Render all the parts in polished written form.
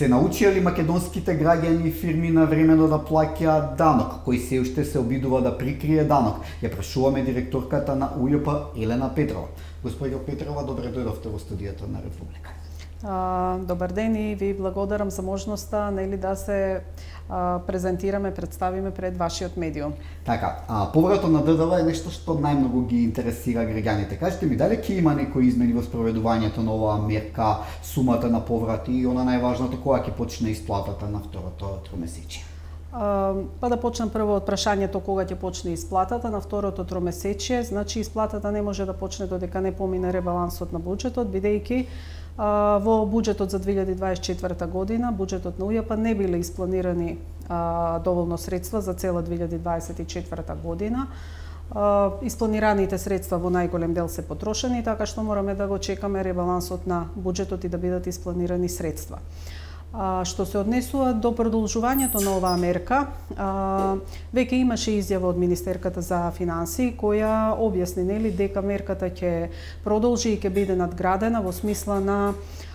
Се научија ли македонските граѓани и фирми на времено да плаќаат данок, кој се уште се обидува да прикрие данок? Ја прашуваме директорката на УЈП Елена Петрова. Господино Петрова, добре дојдовте во студиото на Република. Добар ден и ви благодарам за можноста да се презентираме, представиме пред вашиот медиум. Така, повратот на ДДВ е нешто што најмногу ги интересира граѓаните. Кажете ми, дали ќе има некои измени во спроведувањето на оваа мерка, сумата на поврат и она најважното, кога ќе почне исплатата на второто тромесечие? Па да почнем прво од прашањето кога ќе почне исплатата на второто тромесечие. Значи исплатата не може да почне додека не помине ребалансот на буџетот, бидејќи во буџетот за 2024 година, буџетот на УЈП не биле испланирани доволно средства за цела 2024 година. Испланираните средства во најголем дел се потрошени, така што мораме да го чекаме ребалансот на буџетот и да бидат испланирани средства. Што се однесува до продолжувањето на оваа мерка, веќе имаше изјава од Министерката за финансии која објасни дека мерката ќе продолжи и ќе биде надградена во смисла на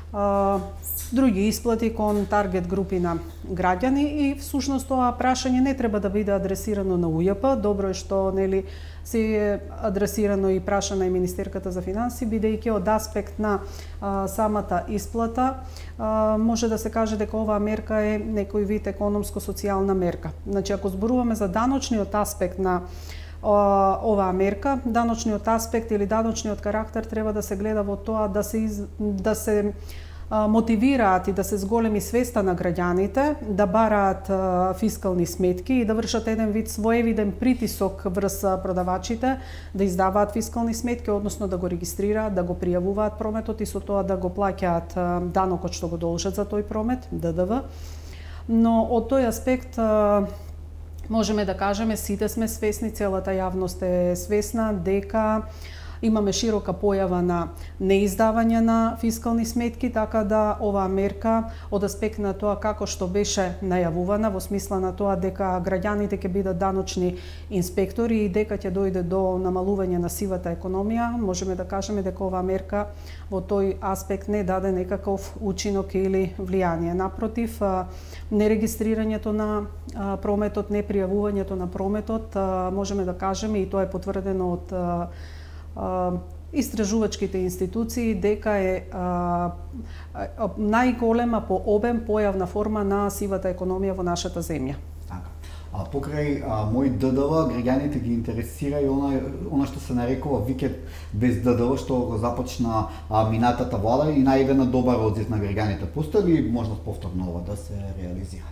други исплати кон таргет групи на граѓани и всушност тоа прашање не треба да биде адресирано на УЈП. Добро е што се е адресирано и прашана и Министерката за финансии, бидејќи од аспект на самата исплата може да се каже дека оваа мерка е некој вид економско-социјална мерка. Значи, ако зборуваме за даночниот аспект на оваа мерка, даночниот аспект или даночниот карактер треба да се гледа во тоа да се мотивираат и да се зголеми свеста на граѓаните, да бараат фискални сметки и да вршат еден вид своевиден притисок врз продавачите да издаваат фискални сметки, односно да го регистрираат, да го пријавуваат прометот и со тоа да го плаќаат данокот што го должат за тој промет, ДДВ. Но од тој аспект можеме да кажеме, сите сме свесни, целата јавност е свесна дека имаме широка појава на неиздавање на фискални сметки, така да оваа мерка од аспект на тоа како што беше најавувана во смисла на тоа дека граѓаните ќе бидат даночни инспектори и дека ќе дојде до намалување на сивата економија, можеме да кажеме дека оваа мерка во тој аспект не даде некаков учинок или влијание. Напротив, нерегистрирањето на прометот, непријавувањето на прометот, можеме да кажеме и тоа е потврдено од истражувачките институции дека е најголема по обем појавна форма на сивата економија во нашата земја. Покрај мој ДДВ, граѓаните ги интересира и она што се нарекува викенд без ДДВ, што го започна минатата влада и најде на добар одзив на граѓаните. Постои ли можност повторно ова да се реализира?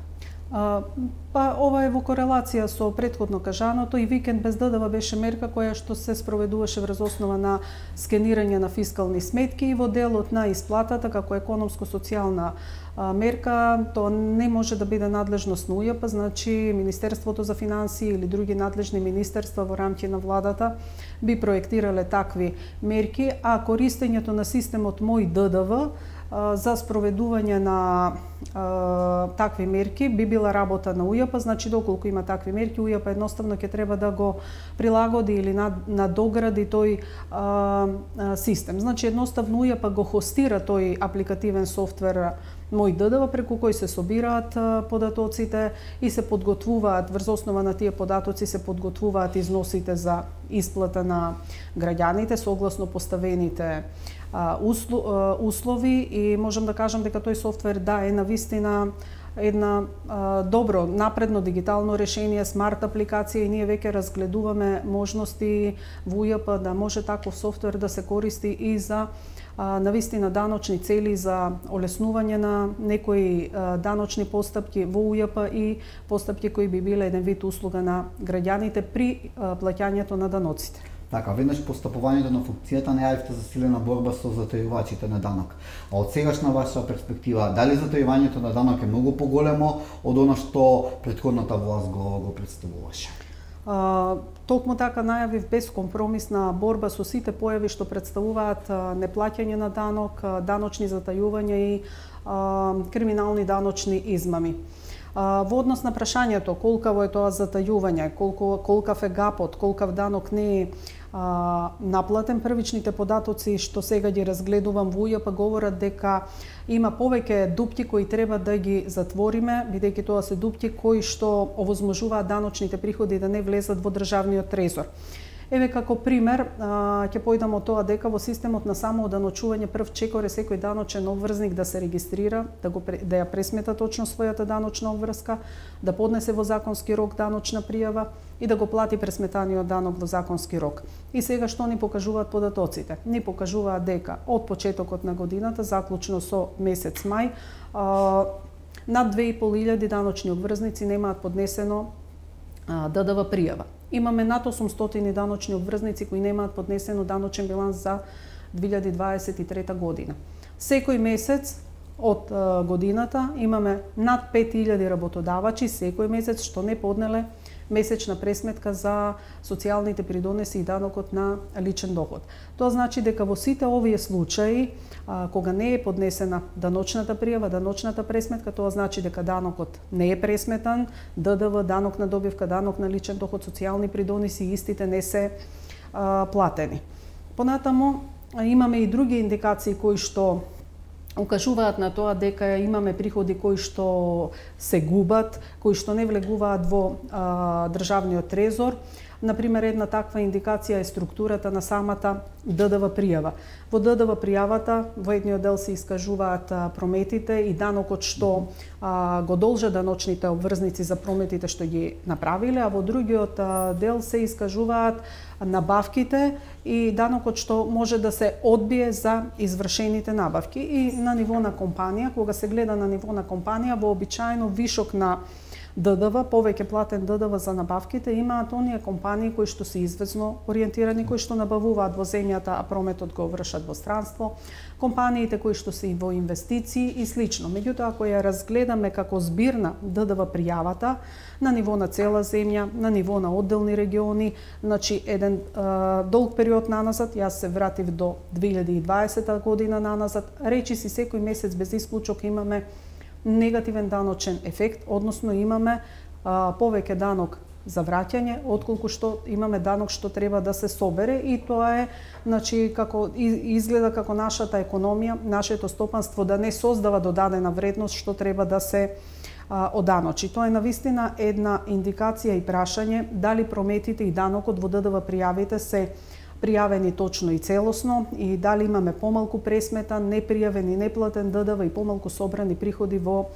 Па ова е во корелација со претходно кажаното и викенд без ДДВ беше мерка која што се спроведуваше врз основа на скенирање на фискални сметки и во делот на исплатата како економско-социјална мерка, тоа не може да биде надлежност на УЈП, значи Министерството за финансии или други надлежни министерства во рамки на владата би проектирале такви мерки, а користењето на системот Мој ДДВ за спроведување на такви мерки би била работа на УЈП, значи доколку има такви мерки, УЈП едноставно ќе треба да го прилагоди или надогради тој систем. Значи едноставно УЈП го хостира тој апликативен софтвер Мој ДДВ, преку кој се собираат податоците и се подготвуваат, врз основа на тие податоци се подготвуваат износите за исплата на граѓаните согласно поставените услови и можам да кажам дека тој софтвер е навистина една добро напредно дигитално решение, смарт апликација и ние веќе разгледуваме можности во УЈП да може таков софтвер да се користи и за навистина даночни цели, за олеснување на некои даночни постапки во УЈП и постапки кои би биле еден вид услуга на граѓаните при плаќањето на даноците. Така, веднаш постапувањето на функцијата најавивте засилена борба со затајувачите на данок. А од сегашна ваша перспектива, дали затајувањето на данок е многу поголемо од она што претходната власт го представуваше? Токму така најавив бескомпромисна борба со сите појави што представуваат неплаќање на данок, даночни затајувања и криминални даночни измами. Во однос на прашањето колкаво е тоа затајување, колкав е гапот, колкав данок не е наплатен, првичните податоци што сега ги разгледувам во УЈП говорат дека има повеќе дупки кои треба да ги затвориме, бидејќи тоа се дупки кои што овозможуваат даночните приходи да не влезат во државниот трезор. Еве како пример, ќе појдам од тоа дека во системот на самооданочување прв чекор е секој даночен обврзник да се регистрира, да ја пресмета точно својата даночна обврска, да поднесе во законски рок даночна пријава и да го плати пресметаниот данок во законски рок. И сега што ни покажуваат податоците? Ни покажуваат дека од почетокот на годината, заклучно со месец мај, над 2500 даночни обврзници немаат поднесено ДДВ пријава. Имаме над 800 даночни обврзници кои немаат поднесено даночен биланс за 2023 година. Секој месец од годината имаме над 5000 работодавачи секој месец што не поднеле месечна пресметка за социјалните придонеси и данокот на личен доход. Тоа значи дека во сите овие случаи, кога не е поднесена даночната пријава, даночната пресметка, тоа значи дека данокот не е пресметан, ДДВ, данок на добивка, данок на личен доход, социјални придонеси, истите не се платени. Понатаму имаме и други индикации кои што укажуваат на тоа дека имаме приходи кои што се губат, кои што не влегуваат во државниот трезор. Например, една таква индикација е структурата на самата ДДВ пријава. Во ДДВ пријавата во едниот дел се искажуваат прометите и данокот што го должат даночните обврзници за прометите што ги направиле, а во другиот дел се искажуваат набавките и данокот што може да се одбие за извршените набавки. И на ниво на компанија, кога се гледа на ниво на компанија, вообичаено вишок на ДДВ, повеќе платен ДДВ за набавките имаат оние компании кои што се извезно ориентирани, кои што набавуваат во земјата, а прометот го вршат во странство, компаниите кои што се и во инвестиции и слично. Меѓутоа, ако ја разгледаме како збирна ДДВ пријавата на ниво на цела земја, на ниво на одделни региони, значи еден долг период наназад, јас се вратив до 2020 година наназад, речиси секој месец без исклучок имаме негативен даночен ефект, односно имаме повеќе данок за враќање, отколку што имаме данок што треба да се собере, и тоа е, значи, како изгледа како нашата економија, нашето стопанство да не создава додадена вредност што треба да се оданочи. Тоа е навистина една индикација и прашање дали прометите и данокот во ДДВ пријавите се пријавени точно и целосно и дали имаме помалку пресметан, непријавен и неплатен ДДВ и помалку собрани приходи во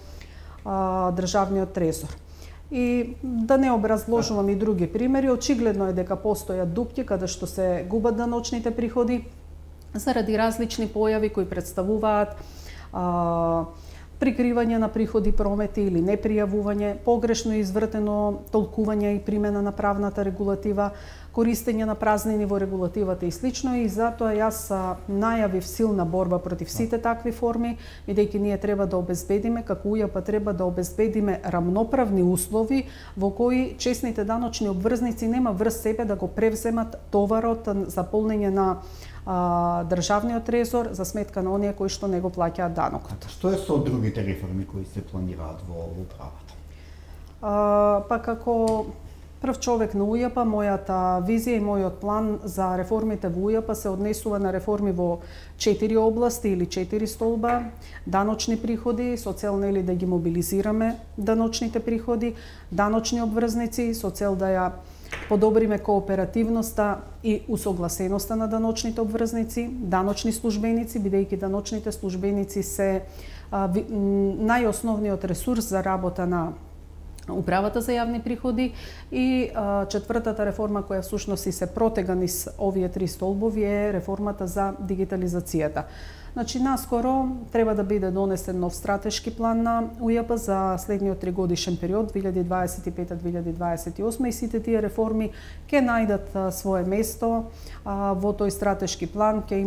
државниот трезор. И да не образложувам и други примери, очигледно е дека постојат дупки каде што се губат даночните приходи заради различни појави кои представуваат прикривање на приходи, промети или непријавување, погрешно извртено толкување и примена на правната регулатива, користење на празнини во регулативата и слично, и затоа јас најавив силна борба против сите такви форми, бидејќи ние треба да обезбедиме, како УЈП треба да обезбедиме рамноправни услови во кои честните даночни обврзници нема врз себе да го превземат товарот за полнење на државниот трезор за сметка на оние кои што не го плаќаат данокот. Што е со другите реформи кои се планираат во управата? Па како прв човек на УЈП, мојата визија и мојот план за реформите во УЈП се однесува на реформи во 4 области или 4 столба: даночни приходи, со цел нели да ги мобилизираме даночните приходи, даночни обврзници со цел да ја подобриме кооперативноста и усогласеноста на даночните обврзници, даночни службеници, бидејќи даночните службеници се најосновниот ресурс за работа на управата за јавни приходи, и четвртата реформа која всушност и се протега низ овие 3 столбови е реформата за дигитализацијата. Значи, наскоро треба да биде донесен нов стратешки план на УЈП за следниот 3-годишен период 2025-2028 и сите тие реформи ќе најдат свое место во тој стратешки план. Ја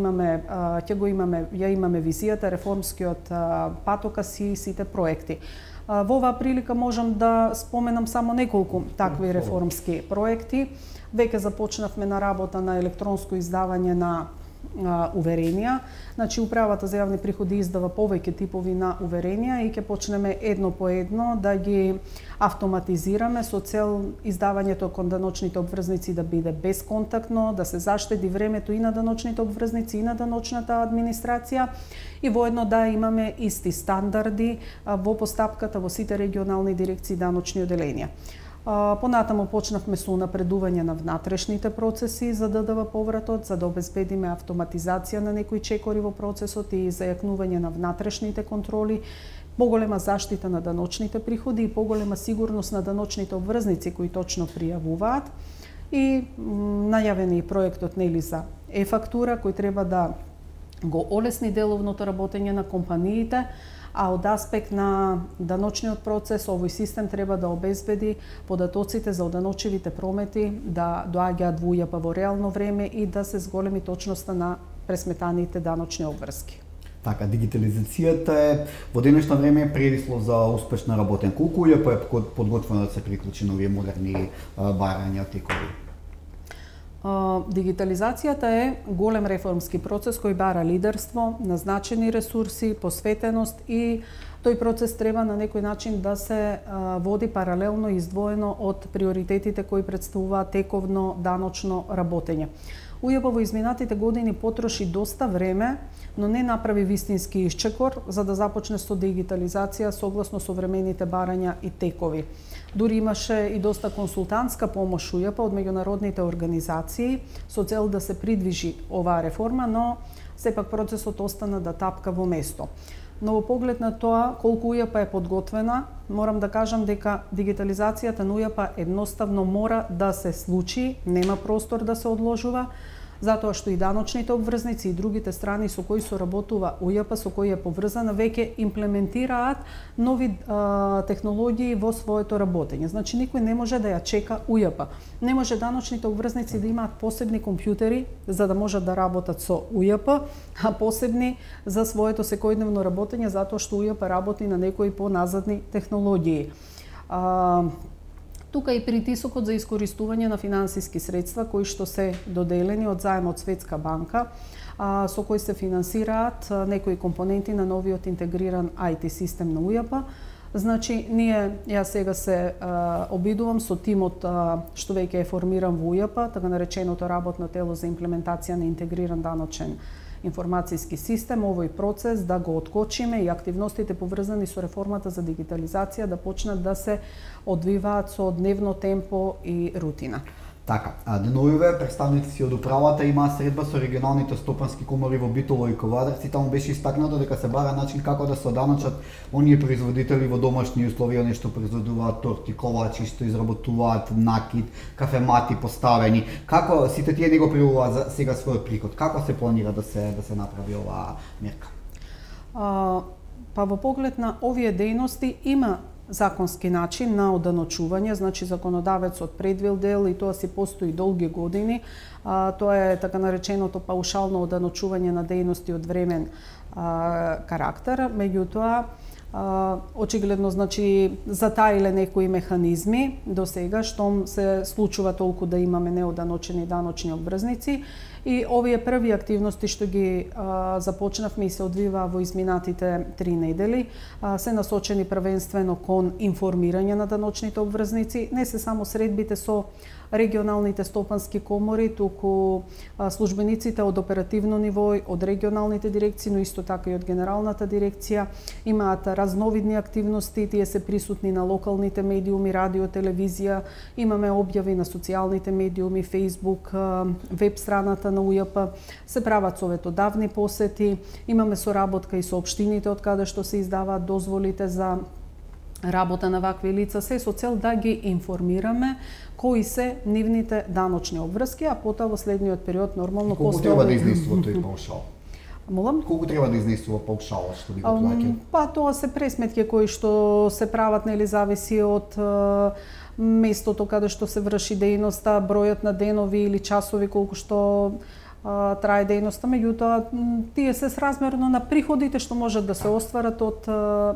имаме визијата, реформскиот патокас и сите проекти. Во оваа прилика можам да споменам само неколку такви реформски проекти. Веќе започнавме на работа на електронско издавање на уверенија. Значи, управата за јавни приходи издава повеќе типови на уверенија и ќе почнеме едно по едно да ги автоматизираме со цел издавањето кон даночните обврзници да биде безконтактно, да се заштеди времето и на даночните обврзници и на даночната администрација и воедно да имаме исти стандарди во постапката во сите регионални дирекции даночни оделенија. Понатаму почнавме со унапредување на внатрешните процеси за ДДВ повратот, за да обезбедиме автоматизација на некои чекори во процесот и зајакнување на внатрешните контроли, поголема заштита на даночните приходи и поголема сигурност на даночните обврзници кои точно пријавуваат. И најавен е и проектот нели за е-фактура кој треба да го олесни деловното работење на компаниите, а од аспект на даночниот процес овој систем треба да обезбеди податоците за оданочивите промети да доаѓаат во УЈП во реално време и да се зголеми точноста на пресметаните даночни обврски. Така, дигитализацијата е во денешно време предислов за успешно работен. Колку УЈП е подготвено да се приклучи на овие модерни барања текови? Дигитализацијата е голем реформски процес кој бара лидерство, назначени ресурси, посветеност и тој процес треба на некој начин да се води паралелно и издвоено од приоритетите кои представуваат тековно даночно работење. УЈП во изминатите години потроши доста време, но не направи вистински исчекор за да започне со дигитализација согласно современите барања и текови. Дури имаше и доста консултантска помош УЈП од меѓународните организации со цел да се придвижи оваа реформа, но сепак процесот остана да тапка во место. Но во поглед на тоа колку УЈП е подготвена, морам да кажам дека дигитализацијата на УЈП едноставно мора да се случи, нема простор да се одложува, затоа што и даночните обврзници и другите страни со кои соработува УЈП, со кои е поврзана, веќе имплементираат нови технологии во своето работење. Значи, никој не може да ја чека УЈП. Не може даночните обврзници да имаат посебни компјутери за да можат да работат со УЈП, а посебни за своето секојдневно работење, затоа што УЈП работи на некои поназадни технологии. Тука и притисокот за искористување на финансиски средства кои што се доделени од заем од Светска банка, со кои се финансираат некои компоненти на новиот интегриран IT систем на УЈП. Значи, јас сега се обидувам со тимот што веќе е формиран во УЈП, така нареченото работно тело за имплементација на интегриран даночен информацијски систем, овој процес да го откочиме и активностите поврзани со реформата за дигитализација да почнат да се одвиваат со дневно темпо и рутина. Така, деновиве представници од управата имаа средба со регионалните стопански комори во Битово и Ковадарци. Таму беше истакнато дека се бара начин како да се оданочат оние производители во домашни услови, оние што произведуваат торти, ковачи, што изработуваат накит, кафемати поставени. Како сите тие него пријавуваат за сега својот приход? Како се планира да се направи оваа мерка? Па во поглед на овие дејности има законски начин на оданочување, значи законодавецот предвидел и тоа си постои долги години. Тоа е така нареченото паушално оданочување на дејности од времен карактер. Меѓутоа, очигледно, значи, затаиле некои механизми до сега, штом се случува толку да имаме неоданочени даночни обврзници. И овие први активности што ги започнавме и се одвиваа во изминатите 3 недели, се насочени првенствено кон информирање на даночните обврзници, не се само средбите со регионалните стопански комори, туку службениците од оперативно ниво, од регионалните дирекции, но исто така и од генералната дирекција имаат разновидни активности, тие се присутни на локалните медиуми, радио, телевизија, имаме објави на социјалните медиуми, Facebook, веб страната на УЈП, се прават советодавни посети, имаме соработка и со општините од каде што се издаваат дозволите за работа на вакви лица, се со цел да ги информираме кои се нивните даночни обврски, а потоа во следниот период нормално колку треба да изнесува тој паушал? Молам? Колку треба да изнесува паушалот што ви го плаќа? Па тоа се пресметки кои што се прават, нели, зависи од местото каде што се врши дејноста, бројот на денови или часови колку што трае дејноста, меѓутоа тие се сразмерно на приходите што можат да се остварат од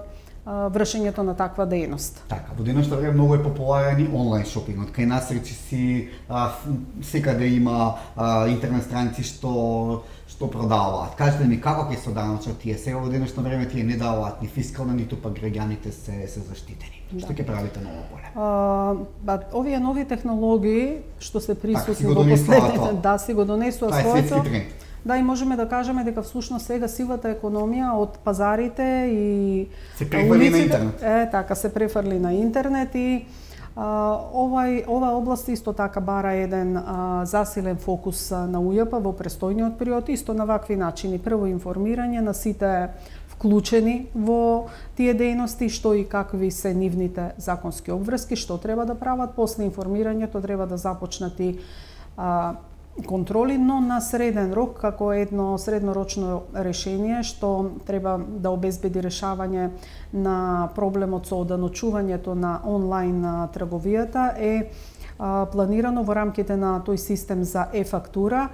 вршењето на таква дејност. Така, во денешно време многу е популарен и онлайн шопингот. Кај нас речиси секаде има интернет страници што продаваат. Кажете ми како ќе се оданочат тие сега во денешно време тие не даваат ни фискално ниту пак граѓаните се заштитени. Што ќе правите ново поле? Овие нови технологии што се присутни во последните, си го донесува своето. Тоа е светски тренд. Да, и можеме да кажеме дека всушност сега сивата економија од пазарите и се префрли на интернет. Така се префрли на интернет и ова област исто така бара еден засилен фокус на УЈП во престојниот период, исто на вакви начини. Прво информирање на сите вклучени во тие дејности, што и какви се нивните законски обврски, што треба да прават, после информирањето треба да започнат и контроли, но на среден рок, како едно среднорочно решение што треба да обезбеди решавање на проблемот со оданочувањето на онлайн трговијата е планирано во рамките на тој систем за e-фактура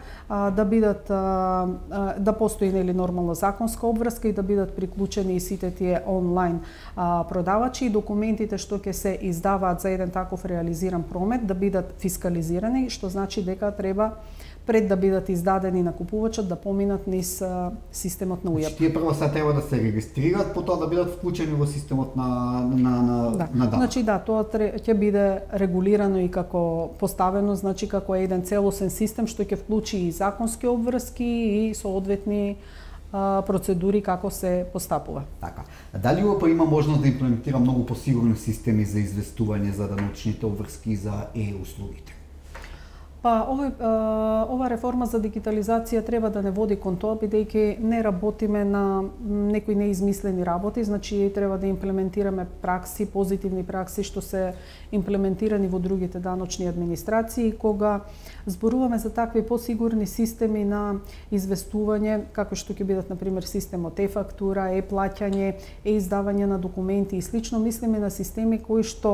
да постои нели нормална законска обврска и да бидат приклучени и сите тие онлайн продавачи и документите што ќе се издаваат за еден таков реализиран промет да бидат фискализирани, што значи дека треба пред да бидат издадени на купувачот да поминат низ системот на УЈП. Тие прво се треба да се регистрираат, потоа да бидат вклучени во системот на данок. Значи да, тоа ќе биде регулирано и како поставено, значи како еден целосен систем што ќе вклучи и законски обврски и соодветни процедури како се постапува. Така. Дали УЈП има можност да имплементира многу посигурни системи за известување за даночните обврски за услугите? Ова реформа за дигитализација треба да не води кон тоа, бидејќи не работиме на некои неизмислени работи, значи треба да имплементираме пракси, позитивни пракси што се имплементирани во другите даночни администрации. Кога зборуваме за такви посигурни системи на известување, како што ќе бидат например системот e-фактура, e-плаќање, e-издавање на документи и слично, мислиме на системи кои што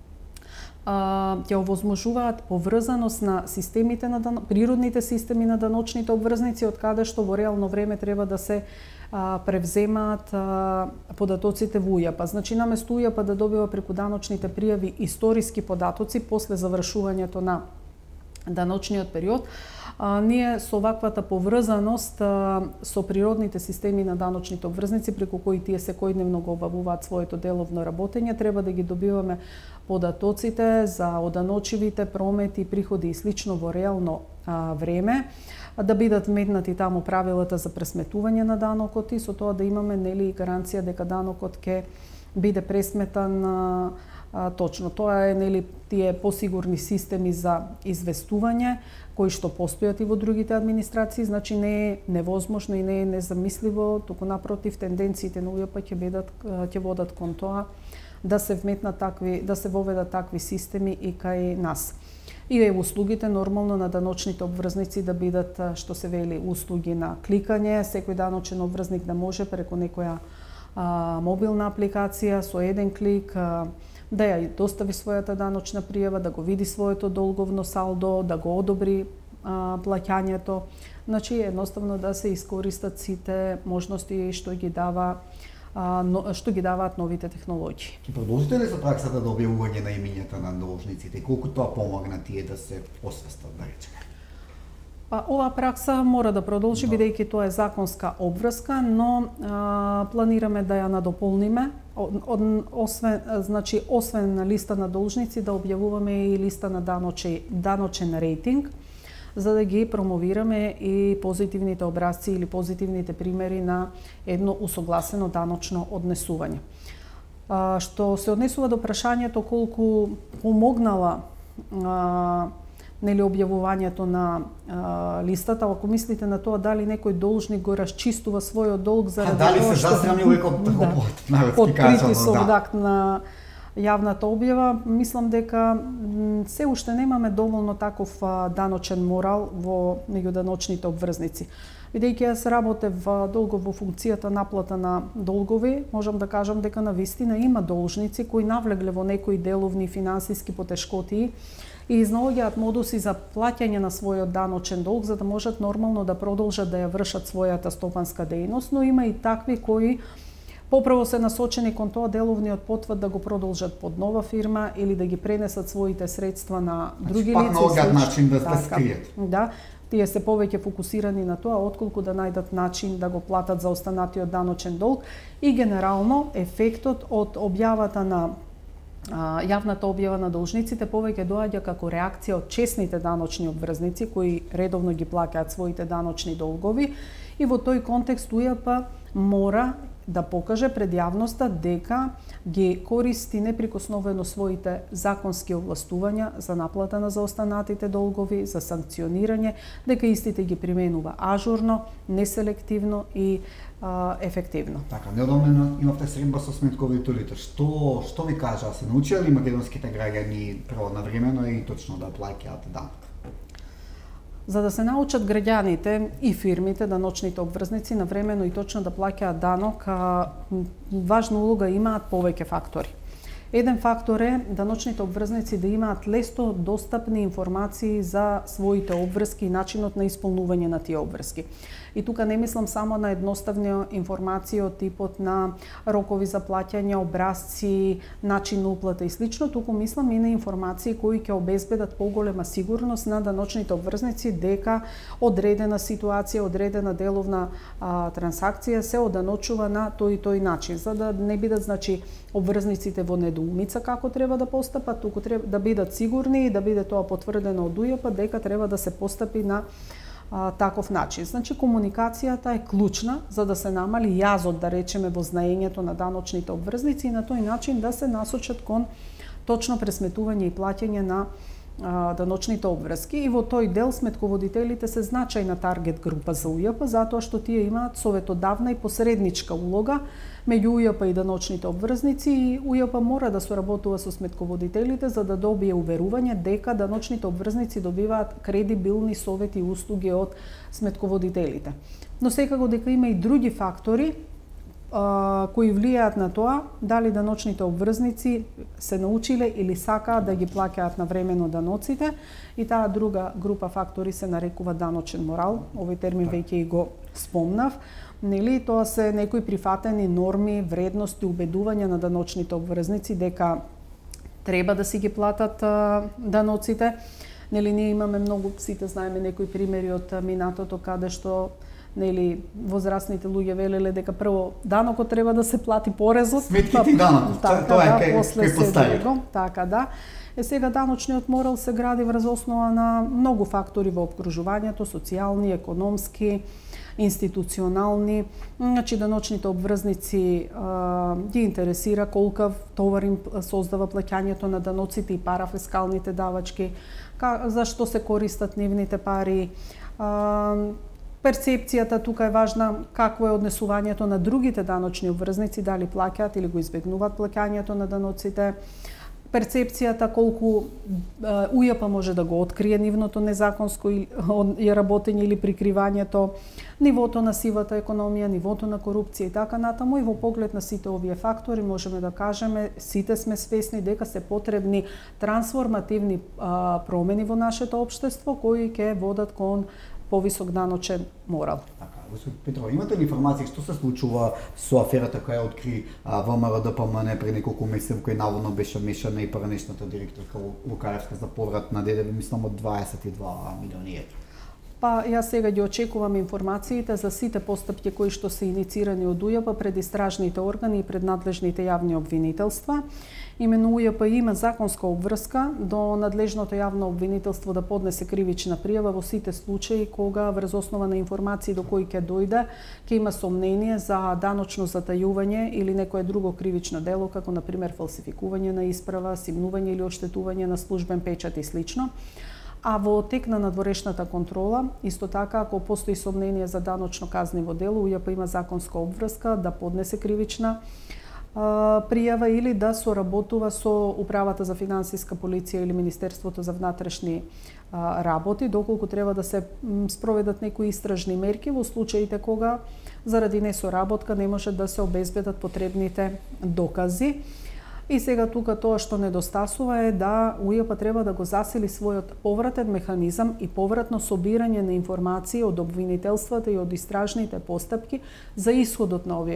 ќе овозможуваат поврзаност на системите на природните системи на даночните обврзници, од каде што во реално време треба да се превземаат податоците во УЈП. Значи наместо УЈП да добива преку даночните пријави историски податоци после завршувањето на даночниот период, ние со ваквата поврзаност со природните системи на даночните обврзници преку кои тие секојдневно го обавуваат своето деловно работење, треба да ги добиваме податоците за оданочивите промети, приходи и слично во реално време, да бидат вметнати таму правилата за пресметување на данокот и со тоа да имаме нели гаранција дека данокот ќе биде пресметан точно. Тоа е нели тие посигурни системи за известување кои што постојат и во другите администрации, значи не е невозможно и не е незамисливо, туку напротив тенденциите на УЈП ќе водат кон тоа да се вметнат такви, да се воведат такви системи и кај нас. И услугите нормално на даночните обврзници да бидат, што се вели, услуги на кликање, секој даночен обврзник да може преку некоја мобилна апликација со еден клик да ја достави својата даночна пријава, да го види своето долговно салдо, да го одобри плаќањето. Значи едноставно да се искористат сите можности што ги даваат новите технологии. Ќе продолжите ли со праксата да објавување на имињата на должниците и колку тоа помогна тие да се освестат, да речеме? Оваа пракса мора да продолжи, бидејќи тоа е законска обврска, но планираме да ја надополниме, освен на листа на должници, да објавуваме и листа на даночен рейтинг, за да ги промовираме и позитивните образци или позитивните примери на едно усогласено даночно однесување. Што се однесува до прашањето колку помогнала нели објавувањето на листата, ако мислите на тоа дали некој должник го расчистува својот долг заради дали се засрамил под притисок на јавната објава, мислам дека се уште немаме доволно таков даночен морал во меѓуданочните обврзници. Бидејќи јас работев долго во функцијата наплата на долгови, можам да кажам дека навистина има должници кои навлегле во некои деловни финансиски потешкотии и изнаоѓаат модуси за плаќање на својот даночен долг за да можат нормално да продолжат да ја вршат својата стопанска дејност, но има и такви кои Поправо се насочени кон тоа деловниот потврд да го продолжат под нова фирма или да ги пренесат своите средства на други лица. Пак на огат начин да се скријат. Да, тие се повеќе фокусирани на тоа отколку да најдат начин да го платат за останатиот даночен долг и генерално ефектот од објавата на јавната објава на должниците повеќе доаѓа како реакција од честните даночни обврзници кои редовно ги плаќаат своите даночни долгови и во тој контекст УЈП мора да покаже пред јавноста дека ги користи неприкосновено своите законски овластувања за наплата на заостанатите долгови, за санкционирање, дека истите ги применува ажурно, неселективно и ефективно. Така, неодамна имавте средба со сметководителите. Што ви кажа, се научија ли македонските граѓани прво навремено и точно да плаќаат данок? За да се научат граѓаните и фирмите, даночните обврзници навремено и точно да плаќаат данок, важна улога имаат повеќе фактори. Еден фактор е даночните обврзници да имаат лесно достапни информации за своите обврски и начинот на исполнување на тие обврски. И тука не мислам само на едноставни информации од типот на рокови за плаќање, образци, начин на уплата и слично, туку мислам и на информации кои ќе обезбедат поголема сигурност на даночните обврзници дека одредена ситуација, одредена деловна трансакција се оданочува на тој и тој начин, за да не бидат обврзниците во недоумица како треба да постапат, туку треба да бидат сигурни и да биде тоа потврдено од УЈП дека треба да се постапи на таков начин. Комуникацијата е клучна за да се намали јазот, да речеме, во знаењето на даночните обврзници и на тој начин да се насочат кон точно пресметување и плаќање на даночните обврски. И во тој дел сметководителите се значајна таргет група за УЈП, затоа што тие имаат советодавна и посредничка улога меѓу УЈП и даночните обврзници и УЈП мора да соработува со сметководителите за да добие уверување дека даночните обврзници добиваат кредибилни совети и услуги од сметководителите. Но секако дека има и други фактори кои влијаат на тоа дали даночните обврзници се научиле или сакаат да ги плаќаат навремено даноците и таа друга група фактори се нарекува даночен морал. Овој термин веќе и го спомнав. Нели, тоа се некои прифатени норми, вредности, убедувања на даночните обврзници дека треба да си ги платат даноците. Нели, ние имаме многу, сите знаеме некои примери од минатото каде што возрастните луѓе велеле дека прво данокот треба да се плати порезот, сметките и данокот. Тоа е кај постави. Така да. Сега даночниот морал се гради врз основа на многу фактори во опкружувањето, социјални, економски, институционални. Даночните обврзници ги интересира колкав товар им создава плаќањето на даноците и парафискалните давачки, зашто се користат нивните пари. Перцепцијата тука е важна, какво е однесувањето на другите даночни обврзници, дали плаќаат или го избегнуваат плаќањето на даноците. Перцепцијата колку УЈП може да го открие нивното незаконско работење или прикривањето, нивото на сивата економија, нивото на корупција и така натаму. И во поглед на сите овие фактори можеме да кажеме, сите сме свесни дека се потребни трансформативни промени во нашето општество кои ќе водат кон повисок даночен морал. Така, господин Петров, имате ли информација што се случува со аферата која откри ВМРО-ДПМН пред неколку месеци, која наводно беше мешана и поранешната директорка Лукаревска за поврат на ДДВ, мислам, од 22 милиони евра? Јас сега ги очекувам информациите за сите постапки кои што се иницирани од УЈП пред истражните органи и пред надлежните јавни обвинителства. Имено УЈП има законска обврска до надлежното јавно обвинителство да поднесе кривична пријава во сите случаи кога врз основа на информации до кои ќе дојде, ќе има сомнение за даночно затајување или некое друго кривично дело, како на пример фалсификување на исправа, симнување или оштетување на службен печат и слично. А во тек на надворешната контрола, исто така, ако постои сомнение за даночно казниво дело, УЈП има законска обврска да поднесе кривична пријава или да соработува со Управата за финансиска полиција или Министерството за внатрешни работи, доколку треба да се спроведат некои истражни мерки во случаите кога заради несоработка не може да се обезбедат потребните докази. И сега тука тоа што недостасува е да УЈП треба да го засили својот повратен механизам и повратно собирање на информации од обвинителствата и од истражните постапки за исходот на овие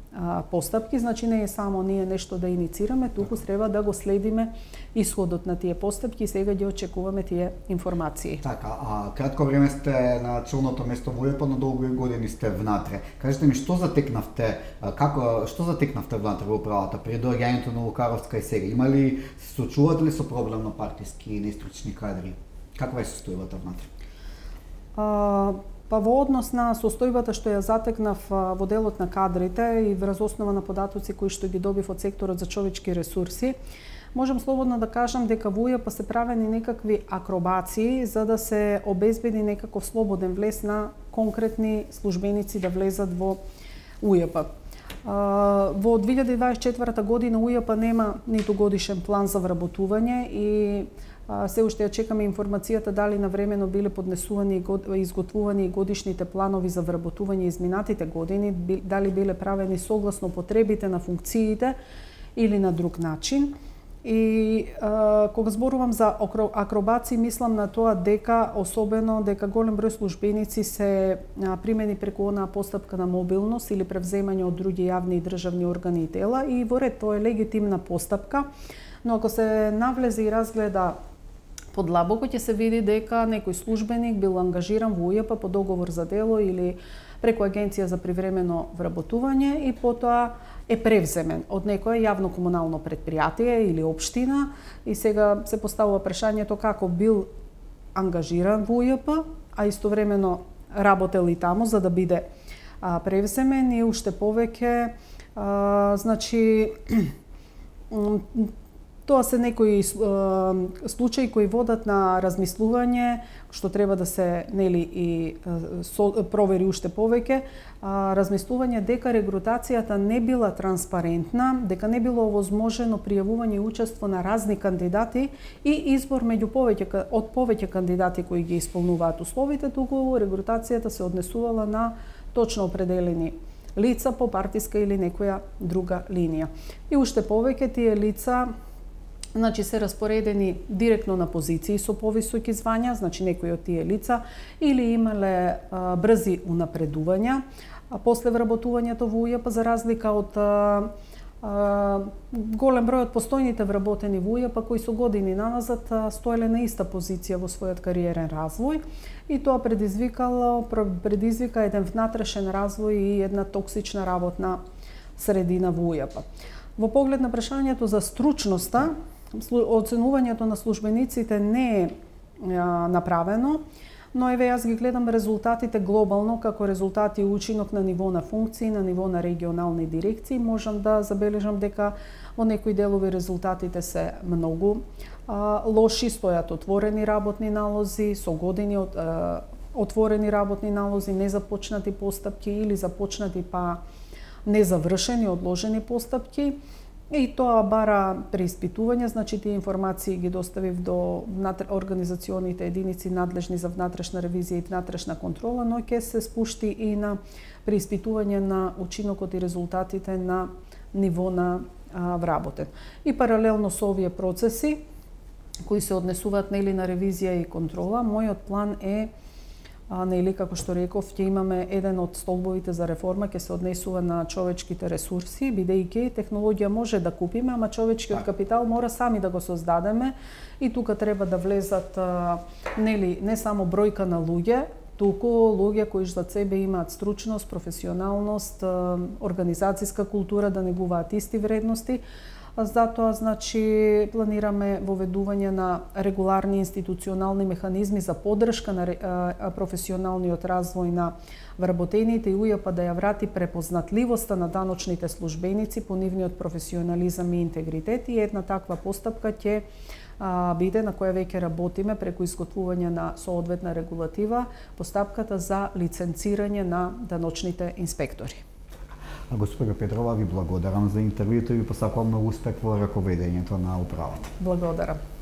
постапки, значи не е само ние нешто да иницираме, туку треба да го следиме исходот на тие постапки и сега ги очекуваме тие информации. Така, кратко време сте на челното место во УЈП, но долго години сте внатре. Кажете ми, што затекнавте внатре во управата при доаѓањето на Лукаровска и сега? Има ли, се соочувате ли со проблем на партиски и неистручни кадри? Каква е состојбата внатре? Па во однос на состојбата што ја затекнав во делот на кадрите и врз основа на податоци кои што ги добив од секторот за човечки ресурси, можам слободно да кажам дека во УЈП се правени некакви акробации за да се обезбеди некаков слободен влез на конкретни службеници да влезат во УЈП. Во 2024 година УЈП нема ниту годишен план за вработување и се уште ја чекаме информацијата дали навремено биле поднесувани и изготвувани годишните планови за вработување изминатите години, дали биле правени согласно потребите на функциите или на друг начин. И кога зборувам за акробаци, мислам на тоа дека особено дека голем број службеници се примени преку онаа постапка на мобилност или превземање од други јавни и државни органи и тела и во ред тоа е легитимна постапка, но ако се навлезе и разгледа подлабоко ќе се види дека некој службеник бил ангажиран во УЈП по договор за дело или преку агенција за привремено вработување и потоа е превземен од некое јавно комунално предпријатие или општина и сега се поставува прашањето како бил ангажиран во УЈП, а истовремено работел и таму за да биде превземен и уште повеќе значи тоа се некои случаи кои водат на размислување што треба да се и провери уште повеќе, размислување дека регрутацијата не била транспарентна, дека не било овозможено пријавување и учество на разни кандидати и избор меѓу повеќе кандидати кои ги исполнуваат условите, туку регрутацијата се однесувала на точно определени лица по партиска или некоја друга линија. И уште повеќе тие лица значи се распоредени директно на позиции со повисоки звања, значи некои од тие лица или имале брзи унапредувања после вработувањето во УЈП за разлика од голем број од постојните вработени во УЈП кои со години наназад стоеле на иста позиција во својот кариерен развој и тоа предизвика еден внатрешен развој и една токсична работна средина во УЈП. Во поглед на прашањето за стручноста, оценувањето на службениците не е направено, но еве јас ги гледам резултатите глобално како резултати и учинок на ниво на функции, на ниво на регионални дирекции. Можам да забележам дека во некои делови резултатите се многу лоши, стојат отворени работни налози, со години отворени работни налози, незапочнати постапки или започнати па незавршени, одложени постапки. И тоа бара преиспитување, значи тие информации ги доставив до организационите единици надлежни за внатрешна ревизија и внатрешна контрола, но ќе се спушти и на преиспитување на учинокот и резултатите на ниво на вработен. И паралелно со овие процеси кои се однесуваат на ревизија и контрола, мојот план е како што реков, ќе имаме еден од столбовите за реформа ќе се однесува на човечките ресурси, бидејќи технологија може да купиме, ама човечкиот капитал мора сами да го создадеме и тука треба да влезат не само бројка на луѓе, туку луѓе кои за себе имаат стручност, професионалност, организацијска култура, да негуваат исти вредности. Затоа, значи, планираме воведување на регуларни институционални механизми за поддршка на професионалниот развој на вработените и УЈП да ја врати препознатливоста на даночните службеници по нивниот професионализам и интегритет и една таква постапка ќе биде на која веќе работиме преку изготвување на соодветна регулатива, постапката за лиценцирање на даночните инспектори. Госпожо Петрова, ви благодарам за интервјуто и ви посакувам многу успех во раковедењето на управата. Благодарам.